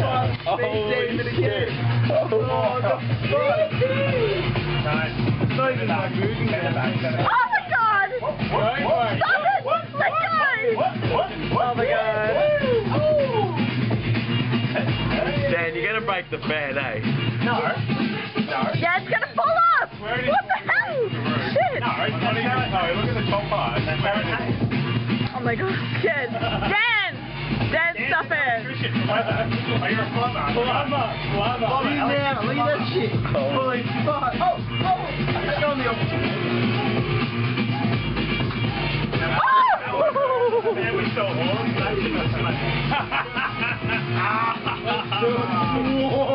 Oh, again. Oh, God. Nice. Not even like moving. Oh my god! Stop it! Let go! Oh my god. Dan, you're gonna break the fan, eh? No. Yeah, it's gonna fall off! What the hell? Shit! No, look at the top part. And that's where it is. Oh my god, I'm scared. Dan! Dan, stop it! Are you a plumber? Plumber. Look at that shit. Holy fuck. Oh! It's going the opposite. And we still on. Whoa.